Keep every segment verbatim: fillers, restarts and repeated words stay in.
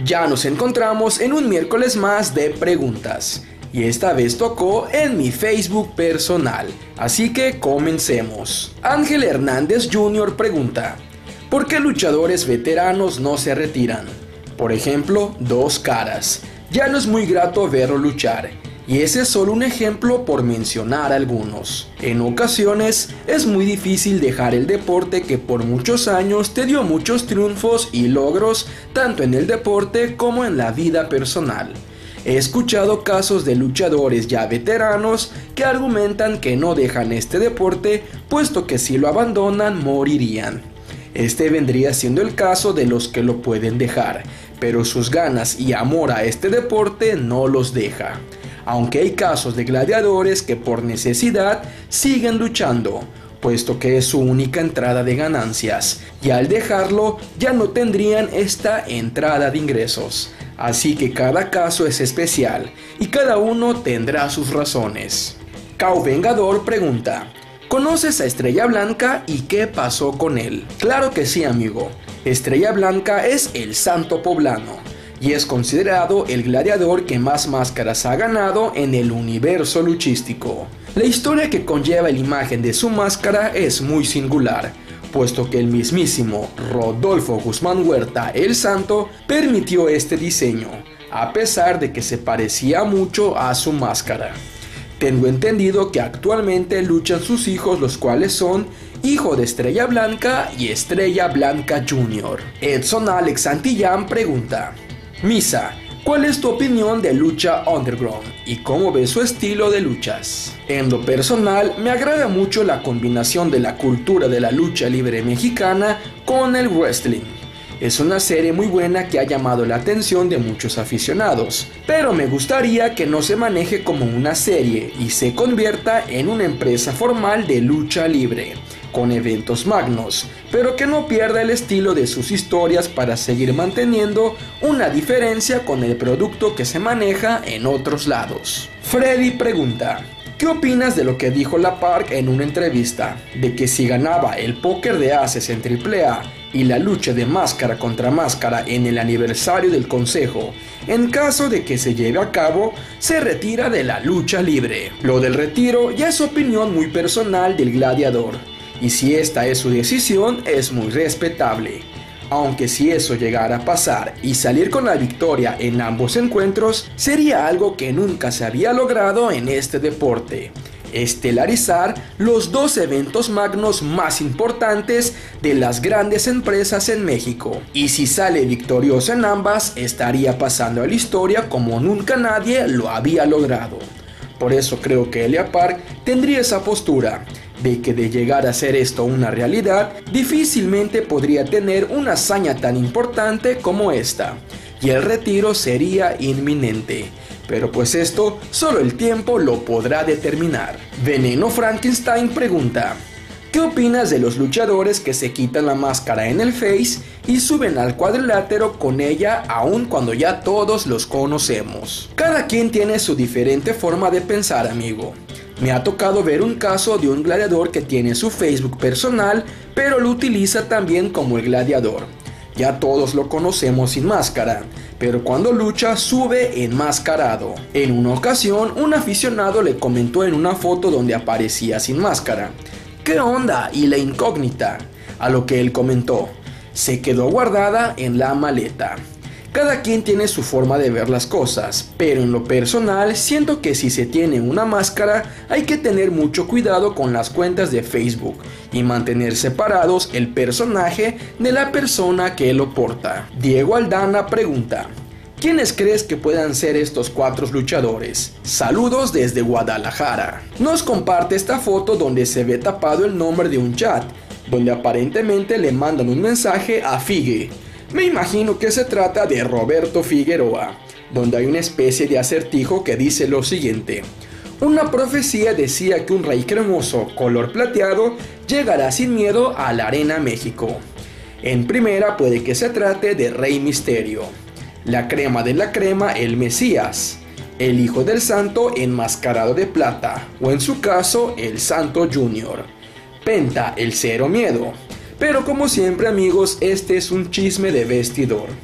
Ya nos encontramos en un miércoles más de preguntas. Y esta vez tocó en mi Facebook personal. Así que comencemos. Ángel Hernández junior pregunta: ¿por qué luchadores veteranos no se retiran? Por ejemplo, Dos Caras. Ya no es muy grato verlo luchar. Y ese es solo un ejemplo por mencionar algunos. En ocasiones es muy difícil dejar el deporte que por muchos años te dio muchos triunfos y logros, tanto en el deporte como en la vida personal. He escuchado casos de luchadores ya veteranos que argumentan que no dejan este deporte, puesto que si lo abandonan morirían. Este vendría siendo el caso de los que lo pueden dejar, pero sus ganas y amor a este deporte no los deja. Aunque hay casos de gladiadores que por necesidad siguen luchando, puesto que es su única entrada de ganancias, y al dejarlo ya no tendrían esta entrada de ingresos. Así que cada caso es especial, y cada uno tendrá sus razones. Cao Vengador pregunta: ¿conoces a Estrella Blanca y qué pasó con él? Claro que sí, amigo. Estrella Blanca es el santo poblano y es considerado el gladiador que más máscaras ha ganado en el universo luchístico. La historia que conlleva la imagen de su máscara es muy singular, puesto que el mismísimo Rodolfo Guzmán Huerta el Santo permitió este diseño, a pesar de que se parecía mucho a su máscara. Tengo entendido que actualmente luchan sus hijos, los cuales son hijo de Estrella Blanca y Estrella Blanca junior Edson Alex Santillán pregunta: Misa, ¿cuál es tu opinión de lucha underground y cómo ves su estilo de luchas? En lo personal, me agrada mucho la combinación de la cultura de la lucha libre mexicana con el wrestling. Es una serie muy buena que ha llamado la atención de muchos aficionados, pero me gustaría que no se maneje como una serie y se convierta en una empresa formal de lucha libre, con eventos magnos, pero que no pierda el estilo de sus historias para seguir manteniendo una diferencia con el producto que se maneja en otros lados. Freddy pregunta: ¿qué opinas de lo que dijo La Park en una entrevista? De que si ganaba el póker de ases en triple A y la lucha de máscara contra máscara en el aniversario del consejo, en caso de que se lleve a cabo, se retira de la lucha libre. Lo del retiro ya es opinión muy personal del gladiador, y si esta es su decisión, es muy respetable. Aunque si eso llegara a pasar y salir con la victoria en ambos encuentros, sería algo que nunca se había logrado en este deporte: estelarizar los dos eventos magnos más importantes de las grandes empresas en México. Y si sale victorioso en ambas, estaría pasando a la historia como nunca nadie lo había logrado. Por eso creo que Elia Park tendría esa postura de que de llegar a ser esto una realidad, difícilmente podría tener una hazaña tan importante como esta, y el retiro sería inminente. Pero pues esto solo el tiempo lo podrá determinar. Veneno Frankenstein pregunta: ¿qué opinas de los luchadores que se quitan la máscara en el Face y suben al cuadrilátero con ella aun cuando ya todos los conocemos? Cada quien tiene su diferente forma de pensar, amigo. Me ha tocado ver un caso de un gladiador que tiene su Facebook personal, pero lo utiliza también como el gladiador. Ya todos lo conocemos sin máscara, pero cuando lucha sube enmascarado. En una ocasión, un aficionado le comentó en una foto donde aparecía sin máscara: ¿qué onda? Y la incógnita. A lo que él comentó: se quedó guardada en la maleta. Cada quien tiene su forma de ver las cosas, pero en lo personal siento que si se tiene una máscara hay que tener mucho cuidado con las cuentas de Facebook y mantener separados el personaje de la persona que lo porta. Diego Aldana pregunta: ¿quiénes crees que puedan ser estos cuatro luchadores? Saludos desde Guadalajara. Nos comparte esta foto donde se ve tapado el nombre de un chat, donde aparentemente le mandan un mensaje a Figue. Me imagino que se trata de Roberto Figueroa, donde hay una especie de acertijo que dice lo siguiente: una profecía decía que un rey cremoso, color plateado, llegará sin miedo a la Arena México. En primera puede que se trate de Rey Misterio, la crema de la crema, el Mesías, el Hijo del Santo enmascarado de plata, o en su caso, el Santo Junior, Penta, el Cero Miedo. Pero como siempre, amigos, este es un chisme de vestidor.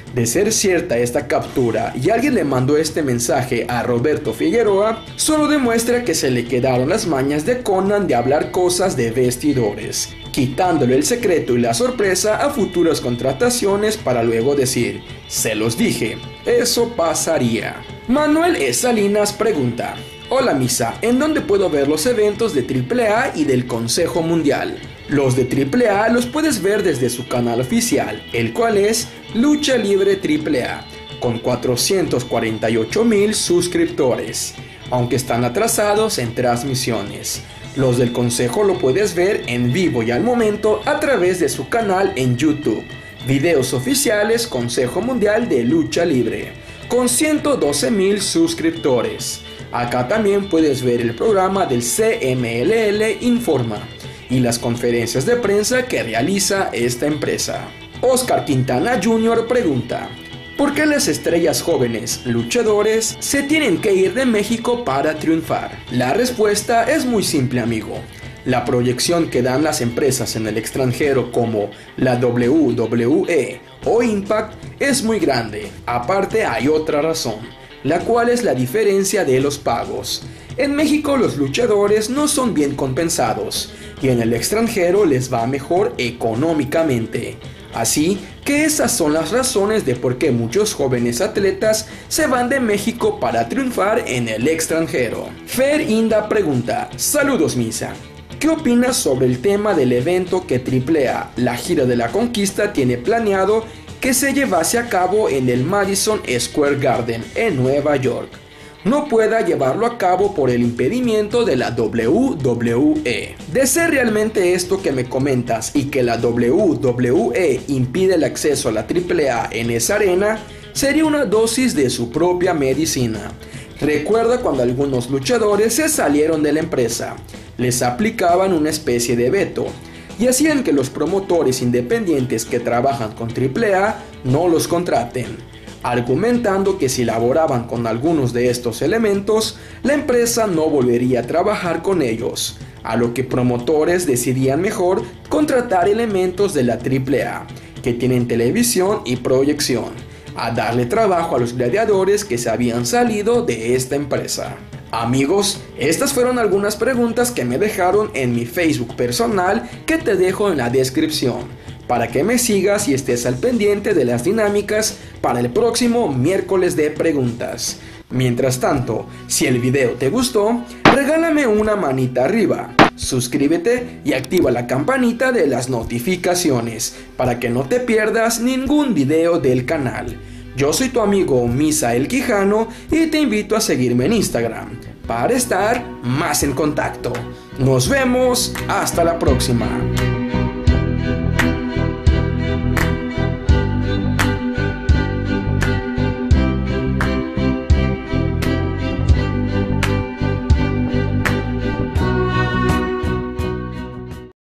De ser cierta esta captura y alguien le mandó este mensaje a Roberto Figueroa, solo demuestra que se le quedaron las mañas de Conan de hablar cosas de vestidores, quitándole el secreto y la sorpresa a futuras contrataciones para luego decir, se los dije, eso pasaría. Manuel E. Salinas pregunta, hola Misa, ¿en dónde puedo ver los eventos de triple A y del Consejo Mundial? Los de triple A los puedes ver desde su canal oficial, el cual es Lucha Libre triple A, con cuatrocientos cuarenta y ocho mil suscriptores, aunque están atrasados en transmisiones. Los del Consejo lo puedes ver en vivo y al momento a través de su canal en YouTube, Videos Oficiales Consejo Mundial de Lucha Libre, con ciento doce mil suscriptores. Acá también puedes ver el programa del C M L L Informa y las conferencias de prensa que realiza esta empresa. Oscar Quintana junior pregunta, ¿por qué las estrellas jóvenes, luchadores, se tienen que ir de México para triunfar? La respuesta es muy simple, amigo. La proyección que dan las empresas en el extranjero como la W W E o Impact es muy grande. Aparte hay otra razón, la cual es la diferencia de los pagos. En México los luchadores no son bien compensados y en el extranjero les va mejor económicamente. Así que esas son las razones de por qué muchos jóvenes atletas se van de México para triunfar en el extranjero. Fer Inda pregunta, saludos Misa, ¿qué opinas sobre el tema del evento que triple A, la gira de la conquista, tiene planeado que se llevase a cabo en el Madison Square Garden en Nueva York? No pueda llevarlo a cabo por el impedimento de la W W E. De ser realmente esto que me comentas y que la W W E impide el acceso a la triple A en esa arena, sería una dosis de su propia medicina. Recuerda cuando algunos luchadores se salieron de la empresa, les aplicaban una especie de veto y hacían que los promotores independientes que trabajan con triple A no los contraten, argumentando que si laboraban con algunos de estos elementos, la empresa no volvería a trabajar con ellos, a lo que promotores decidían mejor contratar elementos de la triple A, que tienen televisión y proyección, a darle trabajo a los gladiadores que se habían salido de esta empresa. Amigos, estas fueron algunas preguntas que me dejaron en mi Facebook personal que te dejo en la descripción, para que me sigas y estés al pendiente de las dinámicas para el próximo miércoles de preguntas. Mientras tanto, si el video te gustó, regálame una manita arriba, suscríbete y activa la campanita de las notificaciones para que no te pierdas ningún video del canal. Yo soy tu amigo Misael Quijano y te invito a seguirme en Instagram para estar más en contacto. Nos vemos, hasta la próxima.